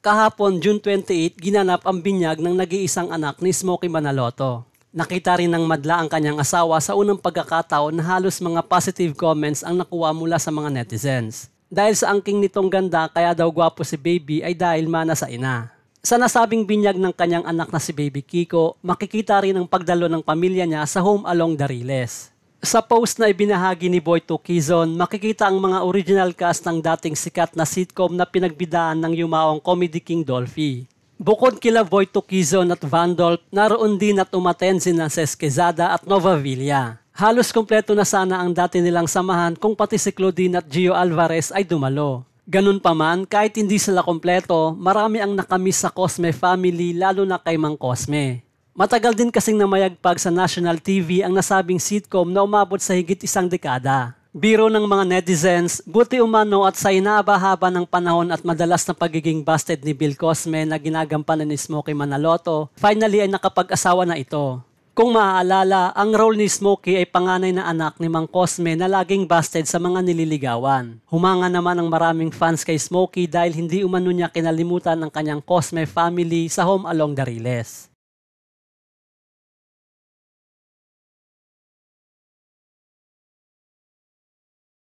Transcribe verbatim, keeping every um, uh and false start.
Kahapon, June twenty-eight, ginanap ang binyag ng nag-iisang anak ni Smokey Manaloto. Nakita rin ng madla ang kanyang asawa sa unang pagkakataon na halos mga positive comments ang nakuha mula sa mga netizens. Dahil sa angking nitong ganda kaya daw gwapo si baby ay dahil mana sa ina. Sa nasabing binyag ng kanyang anak na si Baby Kiko, makikita rin ang pagdalo ng pamilya niya sa home along the Riles. Sa post na ibinahagi ni Boyto Quizon, makikita ang mga original cast ng dating sikat na sitcom na pinagbidaan ng yumaong Comedy King Dolphy. Bukod kila Boyto Quizon at Vandolp, naroon din at umaten sina Ces Quezada at Nova Villa. Halos kompleto na sana ang dati nilang samahan kung pati si Claudine at Gio Alvarez ay dumalo. Ganun pa man, kahit hindi sila kompleto, marami ang nakamiss sa Cosme family lalo na kay Mang Cosme. Matagal din kasing namayagpag sa national T V ang nasabing sitcom na umabot sa higit isang dekada. Biro ng mga netizens, buti umano at sa inahaba-haba ng panahon at madalas na pagiging busted ni Bill Cosme na ginagampanan ni Smokey Manaloto, finally ay nakapag-asawa na ito. Kung maaalala, ang role ni Smokey ay panganay na anak ni Mang Cosme na laging busted sa mga nililigawan. Humanga naman ang maraming fans kay Smokey dahil hindi umano niya kinalimutan ang kanyang Cosme family sa home along the Riles.